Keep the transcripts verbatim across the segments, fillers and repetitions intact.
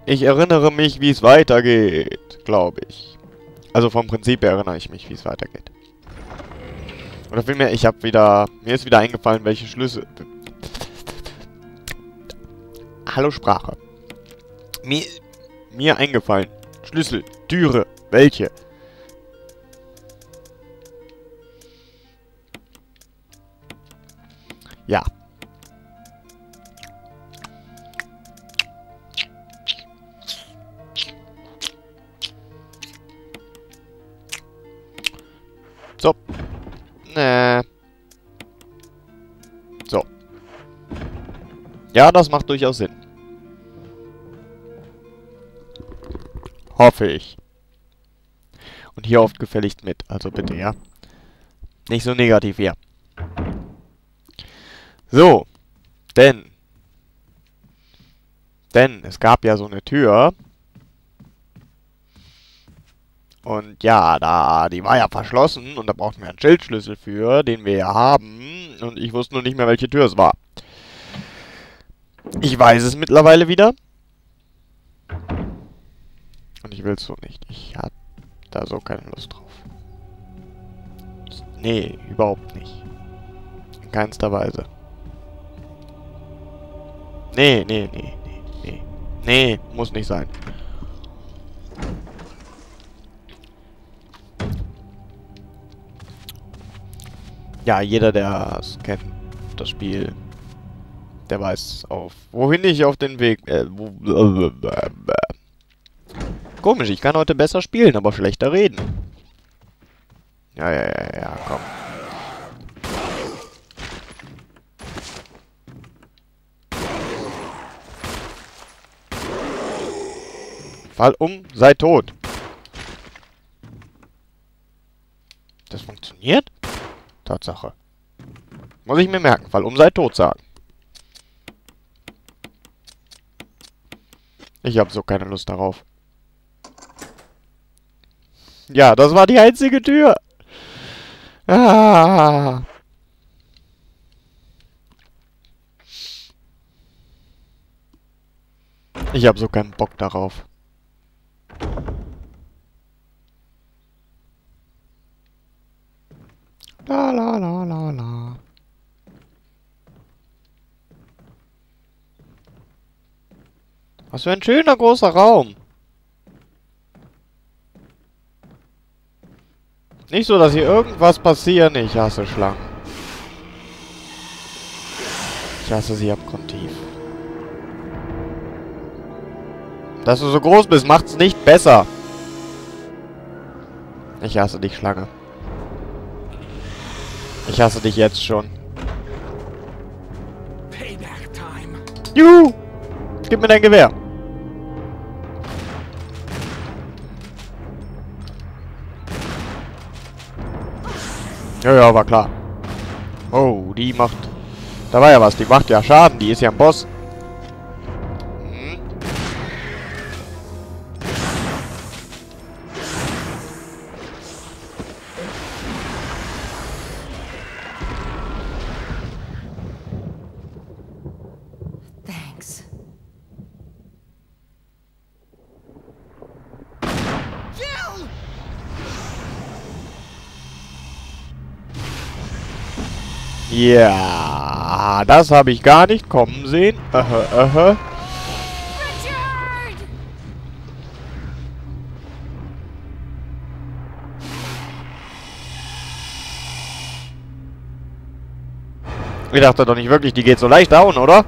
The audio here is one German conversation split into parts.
Ich erinnere mich, wie es weitergeht, glaube ich. Also vom Prinzip her erinnere ich mich, wie es weitergeht. Oder vielmehr, ich habe wieder... Mir ist wieder eingefallen, welche Schlüssel... Hallo Sprache. Mir... Mir eingefallen. Schlüssel. Türe. Welche? Ja. So. Nee. So. Ja, das macht durchaus Sinn. Hoffe ich. Und hier oft gefälligst mit. Also bitte, ja. Nicht so negativ hier. So. Denn. Denn es gab ja so eine Tür. Und ja, da, die war ja verschlossen. Und da brauchten wir einen Schildschlüssel für, den wir ja haben. Und ich wusste nur nicht mehr, welche Tür es war. Ich weiß es mittlerweile wieder. Und ich will es so nicht. Ich habe da so keine Lust drauf. Nee, überhaupt nicht. In keinster Weise. Nee, nee, nee, nee, nee. Nee, muss nicht sein. Ja, jeder, der es kennt, das Spiel, der weiß auf, wohin ich auf den Weg... Äh, wo, Komisch, ich kann heute besser spielen, aber schlechter reden. Ja, ja, ja, ja, komm. Fall um, sei tot. Das funktioniert? Tatsache. Muss ich mir merken, Fall um, sei tot sagen. Ich habe so keine Lust darauf. Ja, das war die einzige Tür. Ah. Ich habe so keinen Bock darauf. La la la la la. Was für ein schöner großer Raum. Nicht so, dass hier irgendwas passiert. Ich hasse Schlangen. Ich hasse sie abgrundtief. Dass du so groß bist, macht's nicht besser. Ich hasse dich, Schlange. Ich hasse dich jetzt schon. Juhu! Gib mir dein Gewehr. Ja, ja, war klar. Oh, die macht... Da war ja was. Die macht ja Schaden. Die ist ja ein Boss. Hm. Thanks. Ja, das habe ich gar nicht kommen sehen. Aha, aha. Ich dachte doch nicht wirklich, die geht so leicht down, oder?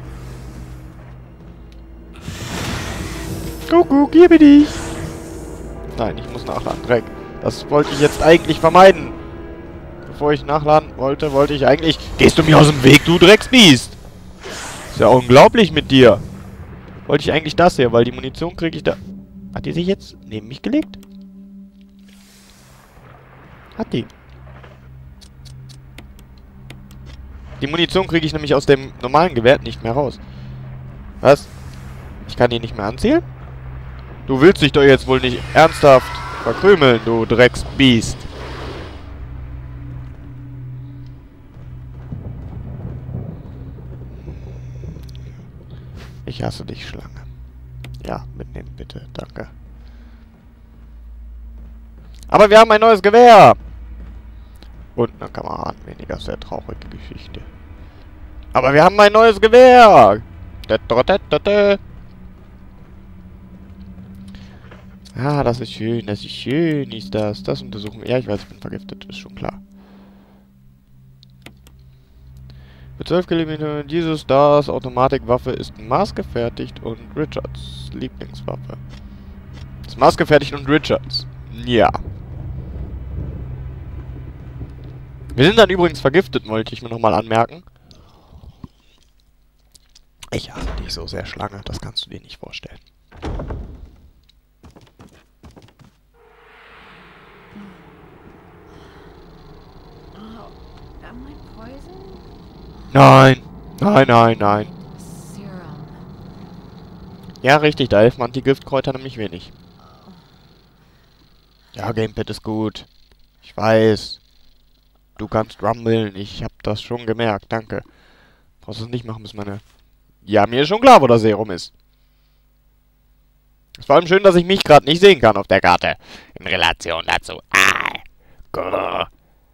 Kuckuck, gib dich. Nein, ich muss nachladen. Dreck. Das wollte ich jetzt eigentlich vermeiden. Bevor ich nachladen wollte, wollte ich eigentlich... Gehst du mir aus dem Weg, du Drecksbiest? Ist ja unglaublich mit dir. Wollte ich eigentlich das hier, weil die Munition kriege ich da... Hat die sich jetzt neben mich gelegt? Hat die. Die Munition kriege ich nämlich aus dem normalen Gewehr nicht mehr raus. Was? Ich kann die nicht mehr anzielen? Du willst dich doch jetzt wohl nicht ernsthaft verkrümeln, du Drecksbiest. Ich hasse dich, Schlange. Ja, mitnehmen bitte. Danke. Aber wir haben ein neues Gewehr! Und eine Kameraden. Weniger sehr traurige Geschichte. Aber wir haben ein neues Gewehr! Ah, das ist schön, das ist schön, ist das. Das untersuchen wir. Ja, ich weiß, ich bin vergiftet, ist schon klar. Für zwölf Kilometer diese Stars Automatikwaffe ist maßgefertigt und Richards Lieblingswaffe. Ist maßgefertigt und Richards. Ja. Wir sind dann übrigens vergiftet, wollte ich mir nochmal anmerken. Ich hasse dich so sehr, Schlange, das kannst du dir nicht vorstellen. Nein, nein, nein, nein. Ja, richtig, da helfen Anti-Giftkräuter nämlich wenig. Ja, Gamepad ist gut. Ich weiß. Du kannst rummeln, ich hab das schon gemerkt, danke. Brauchst du es nicht machen, bis meine... Ja, mir ist schon klar, wo das Serum ist. Es ist vor allem schön, dass ich mich gerade nicht sehen kann auf der Karte. In Relation dazu. Ah. Grrr.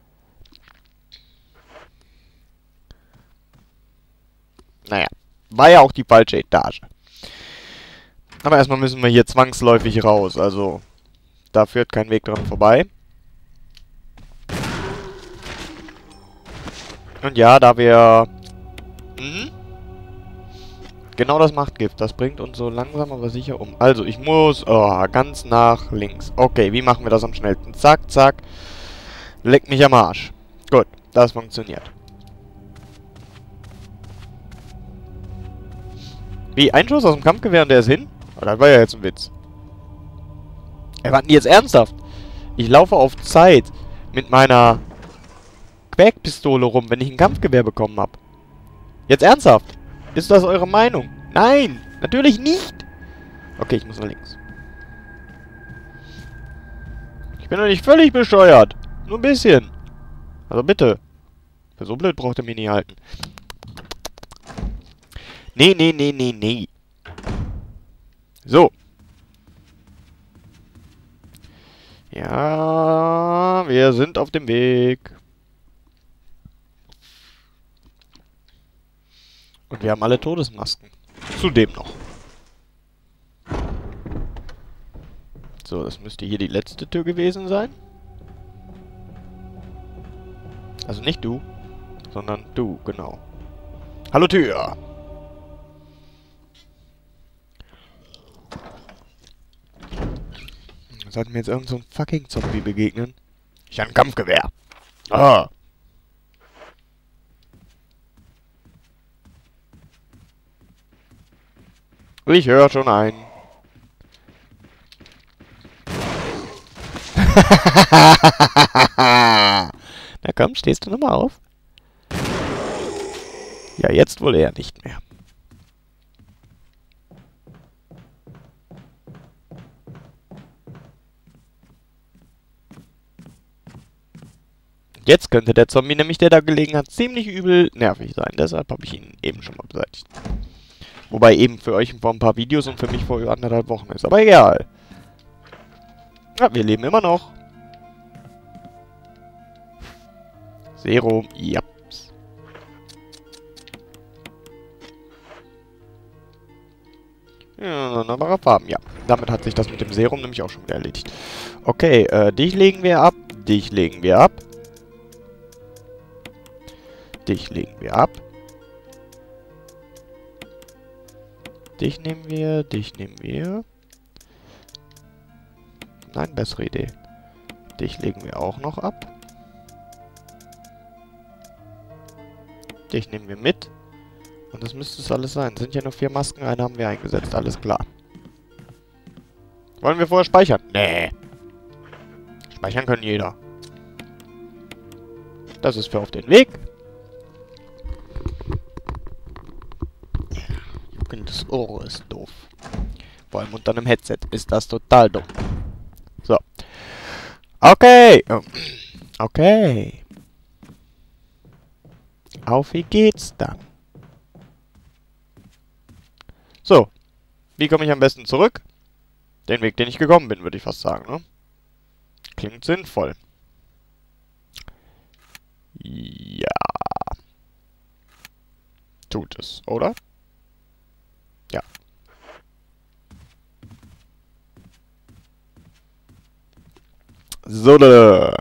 Naja, war ja auch die falsche Etage. Aber erstmal müssen wir hier zwangsläufig raus, also da führt kein Weg dran vorbei. Und ja, da wir... Hm? Genau das macht Gift, das bringt uns so langsam aber sicher um. Also, ich muss... Oh, ganz nach links. Okay, wie machen wir das am schnellsten? Zack, zack. Leck mich am Arsch. Gut, das funktioniert. Wie, ein Schuss aus dem Kampfgewehr und der ist hin? Oh, das war ja jetzt ein Witz. Ey, warten die jetzt ernsthaft? Ich laufe auf Zeit mit meiner Quäkpistole rum, wenn ich ein Kampfgewehr bekommen habe. Jetzt ernsthaft? Ist das eure Meinung? Nein, natürlich nicht. Okay, ich muss nach links. Ich bin doch nicht völlig bescheuert. Nur ein bisschen. Also bitte. Für so blöd braucht ihr mich nicht halten. Nee, nee, nee, nee, nee. So. Ja, wir sind auf dem Weg. Und wir haben alle Todesmasken. Zudem noch. So, das müsste hier die letzte Tür gewesen sein. Also nicht du, sondern du, genau. Hallo Tür! Sollten mir jetzt irgend so ein fucking Zombie begegnen? Ich habe ein Kampfgewehr. Ah. Ich höre schon ein. Na komm, stehst du nochmal auf? Ja, jetzt wohl eher nicht mehr. Jetzt könnte der Zombie, nämlich der da gelegen hat, ziemlich übel nervig sein. Deshalb habe ich ihn eben schon mal beseitigt. Wobei eben für euch vor ein paar Videos und für mich vor anderthalb Wochen ist. Aber egal. Ja, wir leben immer noch. Serum, japs. Ja, wunderbare Farben, ja. Damit hat sich das mit dem Serum nämlich auch schon wieder erledigt. Okay, äh, dich legen wir ab. Dich legen wir ab. Dich legen wir ab. Dich nehmen wir, dich nehmen wir. Nein, bessere Idee. Dich legen wir auch noch ab. Dich nehmen wir mit. Und das müsste es alles sein. Es sind ja nur vier Masken, eine haben wir eingesetzt, alles klar. Wollen wir vorher speichern? Nee. Speichern kann jeder. Das ist für auf den Weg. Das Ohr ist doof. Vor allem unter einem Headset ist das total dumm. So. Okay. Okay. Auf wie geht's dann? So. Wie komme ich am besten zurück? Den Weg, den ich gekommen bin, würde ich fast sagen, ne? Klingt sinnvoll. Ja. Tut es, oder? Ja. So, da.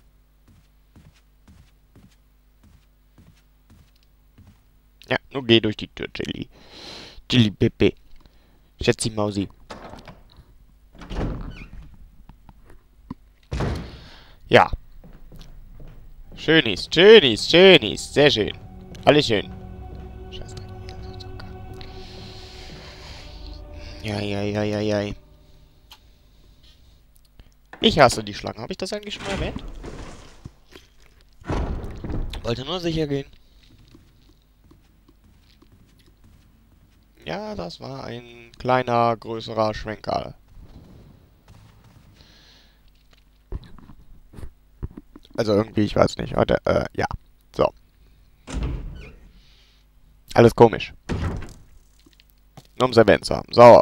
Ja, nur geh durch die Tür, Jelly. Jelly Pepe. Schätzi Mausi. Ja. Schönis, schönis, schönis. Sehr schön. Alles schön. Scheiße. Ja, ja, ja, ja, ja. Ich hasse die Schlange. Habe ich das eigentlich schon mal erwähnt? Wollte nur sicher gehen. Ja, das war ein kleiner, größerer Schwenker. Also irgendwie, ich weiß nicht. Heute, äh, ja. So. Alles komisch. Nur um es erwähnt zu haben. So.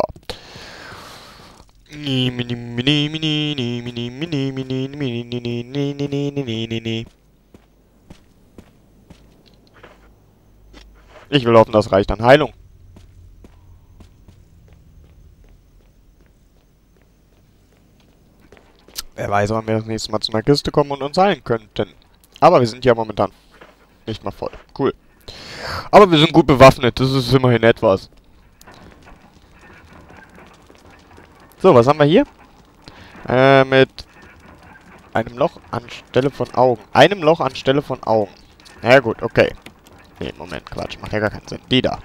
Ich will hoffen, das reicht an Heilung. Wer weiß, wann wir das nächste Mal zu einer Kiste kommen und uns heilen könnten. Aber wir sind ja momentan nicht mal voll. Cool. Aber wir sind gut bewaffnet. Das ist immerhin etwas. So, was haben wir hier? Äh, mit einem Loch anstelle von Augen. Einem Loch anstelle von Augen. Na ja, gut, okay. Nee, Moment, Quatsch. Macht ja gar keinen Sinn. Die da.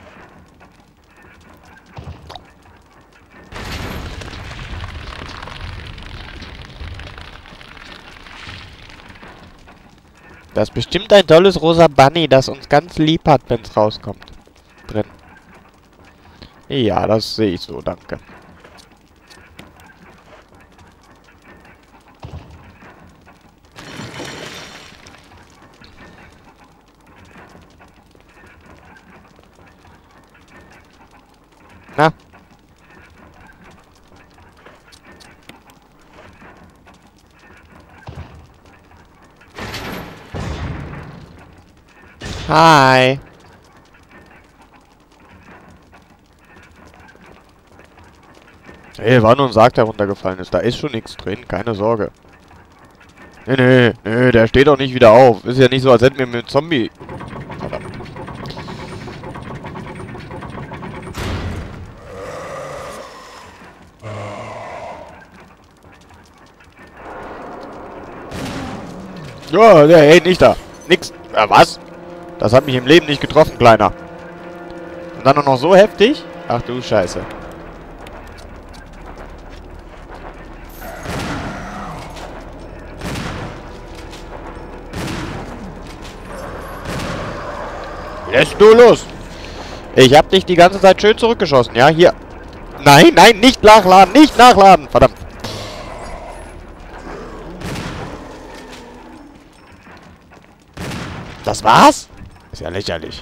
Das ist bestimmt ein tolles rosa Bunny, das uns ganz lieb hat, wenn es rauskommt. Drin. Ja, das sehe ich so, danke. Na? Hi. Ey, war nur ein Sarg, der runtergefallen ist. Da ist schon nichts drin, keine Sorge. Nee, nee, nee, der steht auch nicht wieder auf. Ist ja nicht so, als hätten wir mit einem Zombie... Verdammt. Ja, der hey, nicht da. Nix. Ja, was? Das hat mich im Leben nicht getroffen, Kleiner. Und dann auch noch so heftig? Ach du Scheiße. Lässt du los? Ich hab dich die ganze Zeit schön zurückgeschossen, ja? Hier. Nein, nein, nicht nachladen, nicht nachladen. Verdammt. Das war's? Ist ja lächerlich.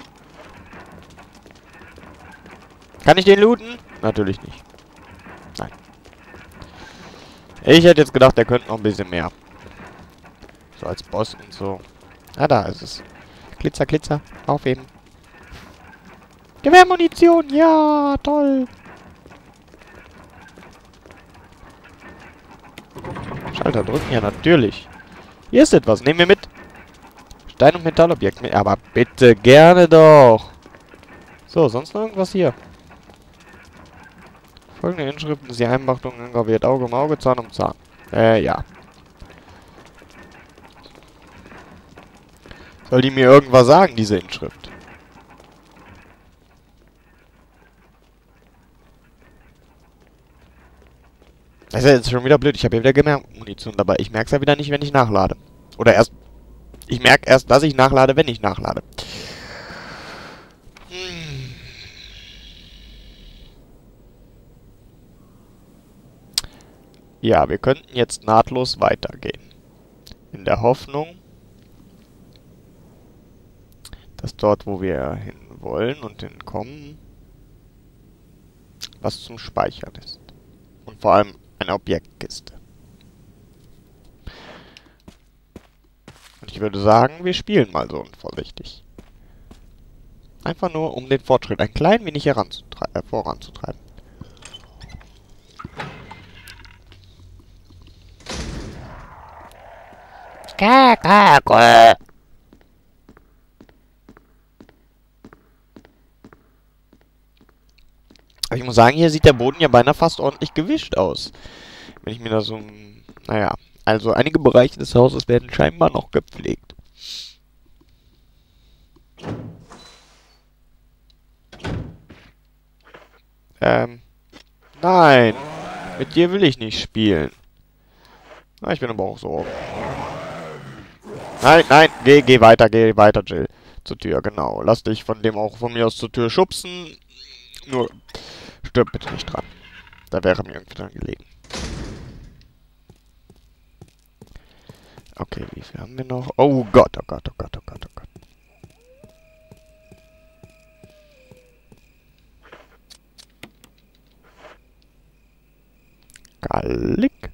Kann ich den looten? Natürlich nicht. Nein. Ich hätte jetzt gedacht, der könnte noch ein bisschen mehr. So als Boss und so. Ah, da ist es. Glitzer, Glitzer. Aufheben. Gewehrmunition. Ja, toll. Schalter drücken. Ja, natürlich. Hier ist etwas. Nehmen wir mit. Stein- und Metallobjekt mit. Aber bitte, gerne doch. So, sonst noch irgendwas hier? Folgende Inschriften ist die Einmachtung eingraviert. Auge um Auge, Zahn um Zahn. Äh, ja. Soll die mir irgendwas sagen, diese Inschrift? Das ist ja jetzt schon wieder blöd. Ich habe ja wieder Gewehrmunition dabei. Ich merke es ja wieder nicht, wenn ich nachlade. Oder erst... Ich merke erst, dass ich nachlade, wenn ich nachlade. Hm. Ja, wir könnten jetzt nahtlos weitergehen. In der Hoffnung, dass dort, wo wir hin wollen und hinkommen, was zum Speichern ist. Und vor allem eine Objektkiste. Und ich würde sagen, wir spielen mal so unvorsichtig. Einfach nur, um den Fortschritt ein klein wenig äh, voranzutreiben. Aber ich muss sagen, hier sieht der Boden ja beinahe fast ordentlich gewischt aus. Wenn ich mir da so... Naja, also einige Bereiche des Hauses werden scheinbar noch gepflegt. Ähm... Nein! Mit dir will ich nicht spielen. Na, ich bin aber auch so... Nein, nein, geh, geh weiter, geh weiter, Jill. Zur Tür, genau. Lass dich von dem auch von mir aus zur Tür schubsen. Nur, stirb bitte nicht dran. Da wäre mir irgendwie dran gelegen. Okay, wie viel haben wir noch? Oh Gott, oh Gott, oh Gott, oh Gott, oh Gott. Gallik.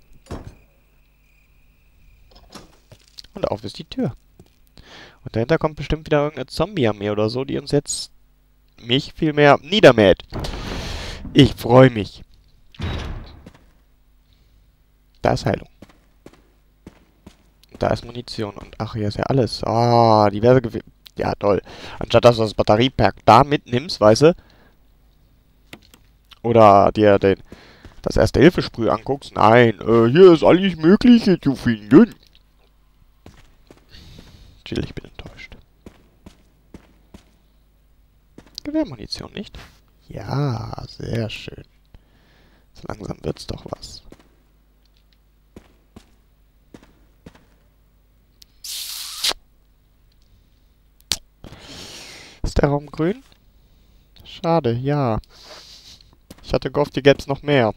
Und auf ist die Tür. Und dahinter kommt bestimmt wieder irgendeine Zombie-Armee oder so, die uns jetzt... mich vielmehr niedermäht. Ich freue mich. Da ist Heilung. Da ist Munition. Und ach, hier ist ja alles. Ah, diverse Gew... Ja, toll. Anstatt dass du das Batteriepack da mitnimmst, weißt du? Oder dir den... das Erste-Hilfe-Sprüh anguckst. Nein, äh, hier ist alles Mögliche zu finden. Jill, ich bin enttäuscht. Gewehrmunition, nicht? Ja, sehr schön. So langsam wird's doch was. Ist der Raum grün? Schade, ja. Ich hatte gehofft, hier gäbe es noch mehr.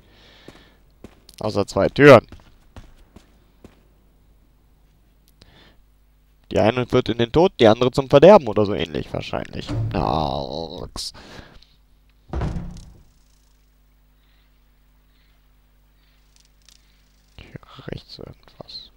Außer zwei Türen. Die eine führt in den Tod, die andere zum Verderben oder so ähnlich wahrscheinlich. Narks. Hier rechts irgendwas.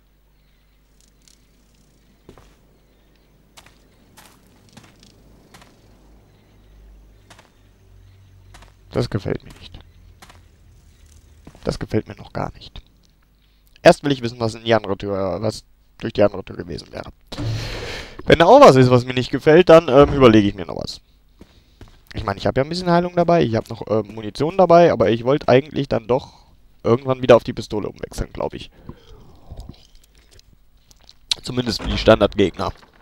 Das gefällt mir nicht. Das gefällt mir noch gar nicht. Erst will ich wissen, was in die andere Tür, was durch die andere Tür gewesen wäre. Wenn da auch was ist, was mir nicht gefällt, dann ähm, überlege ich mir noch was. Ich meine, ich habe ja ein bisschen Heilung dabei, ich habe noch ähm, Munition dabei, aber ich wollte eigentlich dann doch irgendwann wieder auf die Pistole umwechseln, glaube ich. Zumindest für die Standardgegner.